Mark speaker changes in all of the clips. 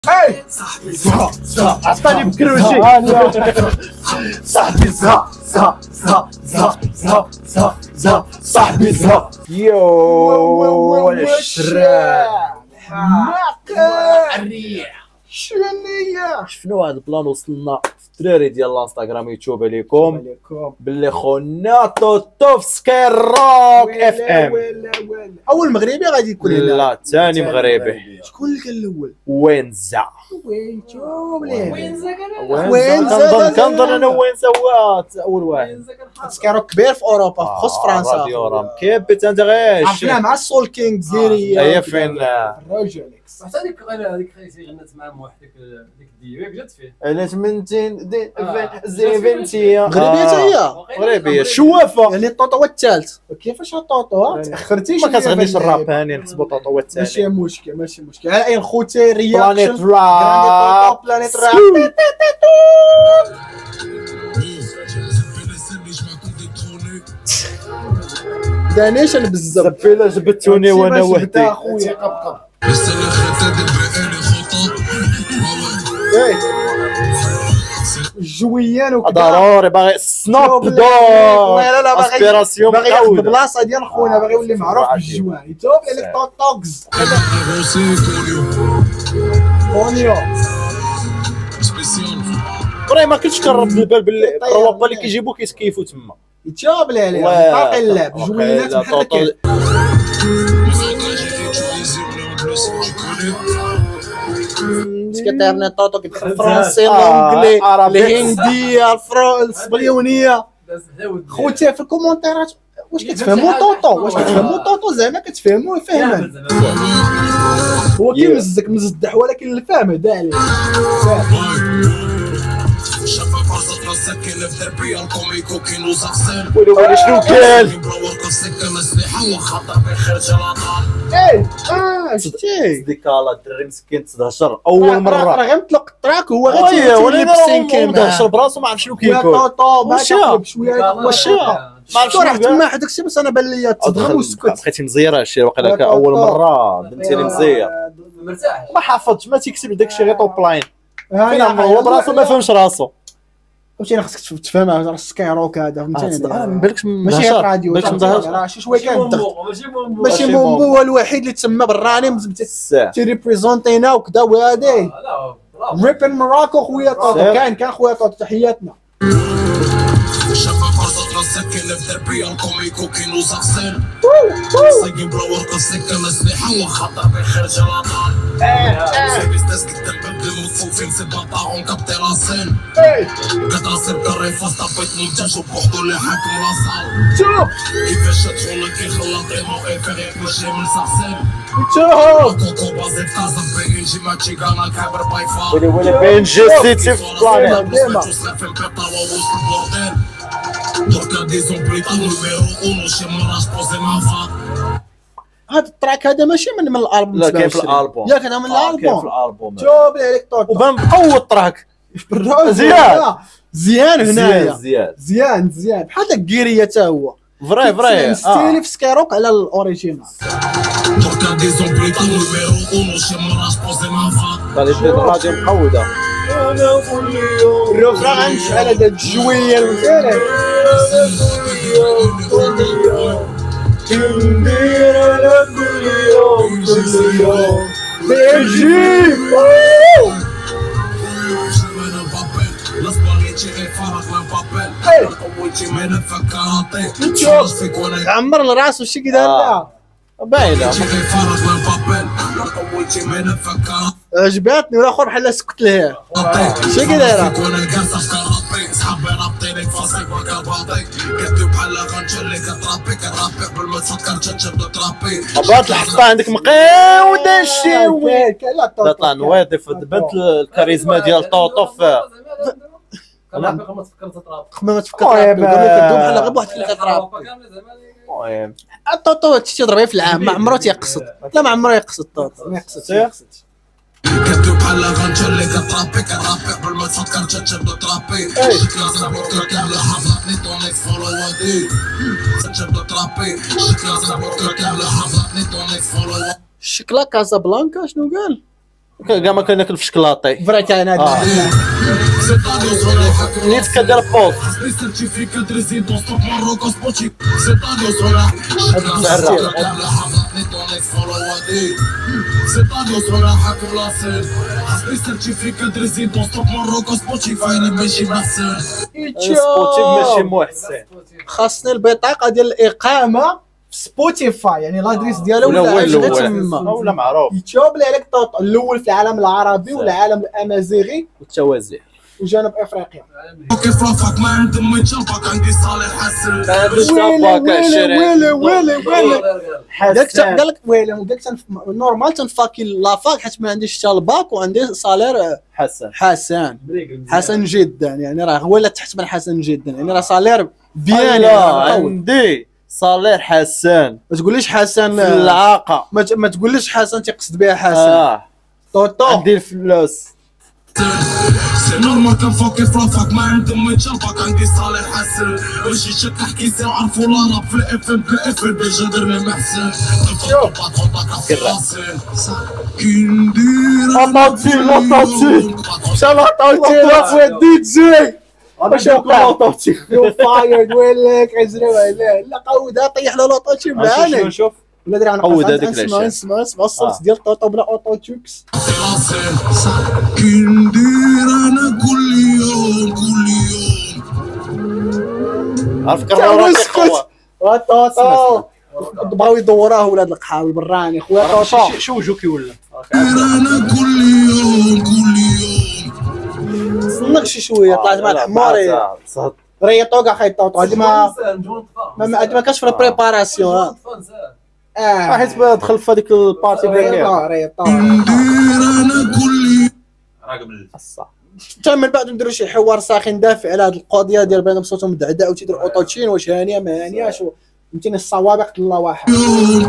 Speaker 1: اي صاحبي زها زها عطاني بكروجي صاحبي زها زها زها زها زها زها زها صاحبي زها
Speaker 2: يو الشراب
Speaker 1: الريح شنية
Speaker 2: شفنا هذا البلان وصلنا في الدراري ديال الانستغرام يوتيوب عليكم باللي خونا توتو في سكاي روك اف ام.
Speaker 1: اول مغربي غادي يكون هنا.
Speaker 2: لا ثاني مغربي.
Speaker 1: شكون اللي كان الاول؟
Speaker 2: وينزا.
Speaker 1: وينزا
Speaker 2: كنظن انا وينزا هو اول واحد.
Speaker 1: سكاي روك كبير في اوروبا خص فرنسا.
Speaker 2: راديو رام كيبت انت غير
Speaker 1: عرفنا مع السول كينغ ديري
Speaker 2: هي فين
Speaker 1: الراجل
Speaker 3: حتى هذيك خيتي غنات معاهم واحد ديك الديوي جات فيه
Speaker 2: علاش من زيفنتيا
Speaker 1: مغربيه حتى هي
Speaker 2: مغربيه شوافه
Speaker 1: يعني الطوطو هو الثالث. كيفاش الطوطو تاخرتيش
Speaker 2: ما كتغنيش الراب هاني نحسبوا طوطو هو الثاني.
Speaker 1: ماشي مشكل ماشي مشكل. على اي خوتي رياكشن
Speaker 2: بلانيت راب
Speaker 1: بلانيت راب دانيش انا بزاف
Speaker 2: زبيله جبتوني وانا وحدي
Speaker 1: اخويا قبقب جويان وكذا
Speaker 2: ضروري باغي سناب دور
Speaker 1: لا لا باغي
Speaker 2: اسبيراسيون
Speaker 1: باغي ياخذ البلاصه ديال خونا باغي يولي معروف بالجوان يتوب لك طوكس كونيو
Speaker 2: فري ما كنتش كنرد البال باللي الروابا اللي كيجيبو كيتكيفوا تما
Speaker 1: يتوب لي عليه باقي اللعب جوينات محركين كتعرفنا طوطو كيدخل الفرنسي الانجلي الهنديه الاسبانيونيه. خوتي في الكومونتيرات واش كتفهموا طوطو واش كتفهموا طوطو زعما كتفهموا فهما هو كيمزك مزدح ولكن الفهم هدا عليه
Speaker 2: ويلي شنو كان
Speaker 1: شتي
Speaker 2: ديك الدري مسكين تهجر اول مره
Speaker 1: راه غنطلق التراك هو
Speaker 2: وي
Speaker 1: غير بسين كيما
Speaker 2: تهجر براسو ما عرف شنو
Speaker 1: يا
Speaker 2: كيكون
Speaker 1: طوطو ما
Speaker 2: واش
Speaker 1: تقلب شويه
Speaker 2: واش
Speaker 1: ما عرفتش راه تما هذاك الشيء بس انا بان ليا تضغم وسكت
Speaker 2: بقيتي مزيره هادشي واقيلا اول مره بنتي لي مزير
Speaker 3: مرتاح
Speaker 2: ما حافظش ما تيكتب داك الشيء غير توب لاين فين هو براسو ما فهمش راسو
Speaker 1: فهمتيني خاصك تفهمها راه سكاي روك هذا فهمتيني
Speaker 2: ما بالكش
Speaker 1: ماشي راديو
Speaker 2: بالكش
Speaker 1: راه شي شويه كندغ ماشي
Speaker 2: ماشي
Speaker 1: مومبو هو الوحيد اللي تسمى بالراني تيريبريزونتينا وكذا وهادي ريبن مراكو خويا طوطو كان خويا طوطو تحياتنا
Speaker 4: ساكن في دربي الكوميكو كينو زغسل صايم بلا ورقه سكه مسلحه وخطر بخرج الوطن سيرفيس ناس كتبع بالمصوفين سي باطاغون كابتي لاسين كتعصب كاري فاس طبيت مونتاج وبوحدو اللي حاكم لاصال
Speaker 1: شوف
Speaker 4: كيفاش تدخل كيخلط ايمو ايفيغ ماشي من سغسل
Speaker 1: شوف
Speaker 4: كوكو بازي في كازا بين جي ماتشي كانا كابر باي فا
Speaker 2: ويلي بين جي سيتي في البلانيت
Speaker 1: ديما
Speaker 4: دركا دي زومبليطا نيميرو اونو شي مراج بوزي مافا
Speaker 1: هذا التراك هذا ماشي من الالبوم
Speaker 2: لا كاين في الالبوم
Speaker 1: ياك هذا من
Speaker 2: كاين في
Speaker 1: الالبوم
Speaker 2: الالبوم
Speaker 1: شوف لي عليك طوطو
Speaker 2: وبان مقوى التراك
Speaker 1: زيان زيان هنايا
Speaker 2: زيان
Speaker 1: زيان بحال داك كيريا حتى هو
Speaker 2: فري
Speaker 1: ستيلي في سكايروك على الاوريجينال
Speaker 4: دركا دي زومبليطا نيميرو اونو شي مراج بوزي مافا
Speaker 2: قال لي الراديو مقوده
Speaker 1: الرفران غنمشي على داك الجويه المزيانه كندير على كل يوم بيجي عمر الراس وشي كذا لا
Speaker 2: باينه
Speaker 1: عجباتني والاخر بحال سكت لها شي كذا
Speaker 4: صحابي رابطينك فاسك وكاباطيك كدو بحال غنجلي كترابي كترابي قبل ما تفكر تجبد ترابي
Speaker 2: بغات الحطه عندك مقيود هادشي
Speaker 1: لا
Speaker 2: طلع نواضف بنت الكاريزما ديال طوطو في
Speaker 3: قبل ما تفكر تطراب
Speaker 1: ما تفكر كدو بحال غير بواحد اللي كتراب
Speaker 2: المهم
Speaker 1: الطوطو تيضرب في العام ما عمرو تيقصد لا ما عمرو يقصد الطوطو ما يقصدش
Speaker 4: كدو بحال غنجلي كترابي كترابي قبل ما تفكر تجبد ترابي شك لازم بوكر كامل حافظني طوني فولو ودي تجبد ترابي شك لازم بوكر كامل حافظني طوني فولو
Speaker 1: شكلها كازابلانكا شنو قال
Speaker 2: كاع ما كناكل في شكلاطي
Speaker 1: فريت انا هذا
Speaker 2: نيت كدير بوز سبوتيف ماشي محسن.
Speaker 1: خاصني البطاقه ديال الاقامه في سبوتيفاي، يعني لادريس ديالها
Speaker 2: ولا
Speaker 1: تما
Speaker 2: ولا معروف
Speaker 1: يتشوب لي عليك الاول في العالم العربي والعالم الامازيغي
Speaker 2: والتوازي
Speaker 1: وجنوب افريقيا.
Speaker 4: كيف رافق ما عندهم ما يتشابك عندي صالح حسن
Speaker 1: قال لك ويلي قلت نورمال تنفاكي لافاك حيت ما عنديش حتى الباك وعندي صالير حسن جدا، يعني راه هو لا تحت من حسن جدا، يعني راه صالير بيان.
Speaker 2: عندي صالير حسن،
Speaker 1: ما تقوليش حسن
Speaker 2: في العاقه،
Speaker 1: ما تقوليش حسن تيقصد بها حسن. طوطو
Speaker 2: عندي الفلوس
Speaker 4: نورمال كنفوق كيف رافق ما عندهم ما يتشابك عندي صالح حسن ماشي شك حكيتي وعرفوا لا راب في الاف ام كاف ام بجدر لي محسن
Speaker 2: لطاتي
Speaker 1: خويا دي جي باش لطاتي يو فايرد ويلك عزري لا قودها طيح له لطاتي معانا.
Speaker 2: شوف
Speaker 1: ولا دري انا
Speaker 2: قود هذيك
Speaker 1: اسمع الصوت ديال طوطو بلا اوتو تيوكس.
Speaker 4: كندير انا كل يوم
Speaker 2: عرف كرر
Speaker 1: طوطو بغاو يدوروه ولاد القحاوي براني خويا طوطو
Speaker 2: شو وجهو كيولى
Speaker 4: انا كل يوم
Speaker 1: صنق شي شويه طلعت مع الحماري ريطو كاع خاي طوطو هادي ما كاش في البريباراسيون
Speaker 2: حيت دخل في هذيك البارتي
Speaker 1: ريطو
Speaker 4: انا كل
Speaker 2: الصح.
Speaker 1: حتى من بعد نديرو شي حوار ساخن دافع على هاد القضيه ديال بانهم صوتهم مدعدع وتيديروا اوتوتشين واش هانيه ما هانياش فهمتيني السوابق الله واحد.
Speaker 4: يوم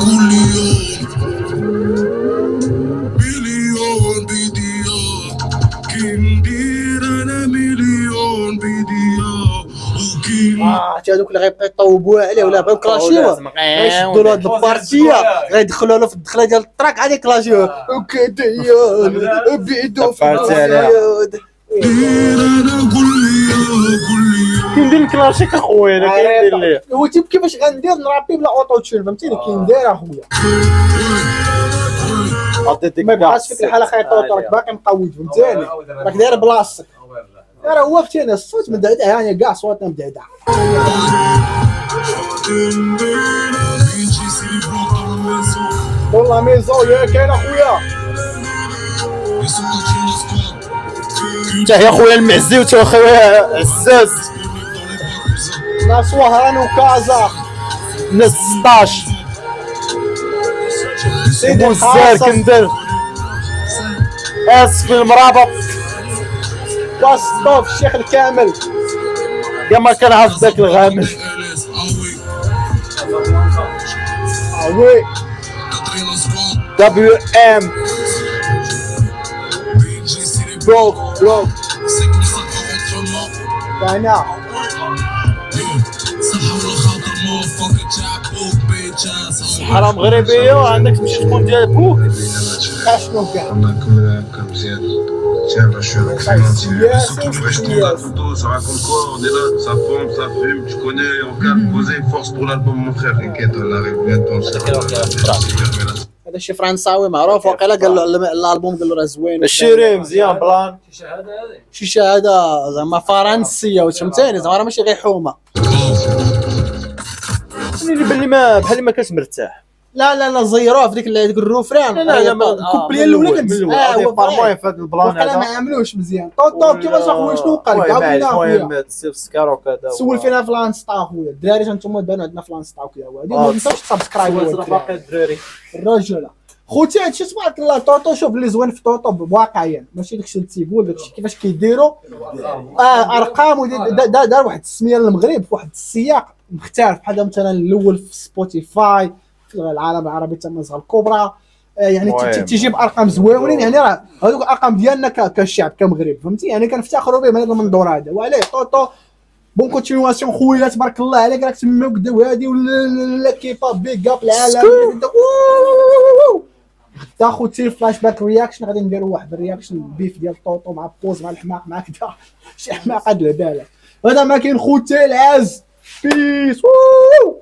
Speaker 4: مليون فيديو كندير انا مليون فيديو
Speaker 1: هادوك اللي غيبقاو يطوبوا عليه ولا بغاو كلاشيوه غيشدوا له هاد البارتيه غيدخلوا له في الدخله ديال الطراك عاد يكلاشيوه وكديان بيدو في الزياد
Speaker 2: كندير كلاشيك اخويا انا كندير ليه
Speaker 1: هو تيب كيفاش غندير نرابي بلا اوتو تشون فهمتيني كندير اخويا
Speaker 2: عطيتك
Speaker 1: ما بقاش فيك الحاله خيطوط راك باقي مقود فهمتيني راك داير بلاصتك راه هو فتينا الصوت مدعدع هاني كاع صوتنا مدعدع والله ميزو يا كاين اخويا
Speaker 2: حتى هي خويا المعزي وتا خويا عزاز
Speaker 1: ناس وهران وكازا
Speaker 2: ناس 16
Speaker 1: سيدي
Speaker 2: بوزار كندير اسف المرابط
Speaker 1: واسطوف الشيخ الكامل
Speaker 2: يا ما كنعرف ذاك الغامل
Speaker 1: وي
Speaker 2: دبليو ام بروك
Speaker 1: انا
Speaker 2: حرام مغربيه وعندك تمشي تكون ديال بوك
Speaker 1: اشنو كاع
Speaker 5: Tiens, là, je suis avec Clémentine. Surtout, je tourne la photo, ça raconte quoi? On est là, ça pompe, ça fume, tu connais, on calme, poser, force pour l'album, mon frère. T'inquiète, on arrive bientôt.
Speaker 1: هذا شي فرنساوي معروف وقيلا قال له الالبوم قال له راه زوين
Speaker 2: الشيري مزيان بلان
Speaker 1: شي شهاده زعما فرنسيه واش فهمتيني زعما راه ماشي غير حومه
Speaker 2: اللي بان لي ما بحال ما كانش مرتاح
Speaker 1: لا زيروه في ديك الروفران
Speaker 2: لا
Speaker 1: الكوبليه الاولى كانت
Speaker 2: هو المهم في هذا البلان
Speaker 1: هذا ما عملوش مزيان طوب كيفاش اخويا شنو وقع كاع
Speaker 2: المهم سيف سكار وكذا
Speaker 1: سول فينا في لانستا اخويا الدراري انتم بانوا عندنا في لانستا وكذا هادي ما تنساوش تسبسكرايبوا
Speaker 2: باقي الدراري
Speaker 1: الرجاله خوتي هادشي تبارك الله طوطو شوف اللي زوين في طوطو واقعيا ماشي داكشي اللي تيقول داكشي كيفاش كيديروا ارقام دار واحد السميه للمغرب في واحد السياق مختلف بحال مثلا الاول في سبوتيفاي في العالم العربي تما النسخه الكبرى يعني تيجيب ارقام زوينين يعني راه هذوك الارقام ديالنا كشعب كمغرب فهمتي يعني كنفتخروا به من هذا المنظور هذا وعليه طوطو بون كونتينيواسيون خويا تبارك الله عليك راك تما وكدا وهادي ولا كيفا بيغ اب العالم غدا خوتي الفلاش باك رياكشن غادي نديرو واحد الرياكشن بيف ديال طوطو مع بوز مع الحماق مع كدا شي حماقه د البالك. هذا ما كاين خوتي العز بيس.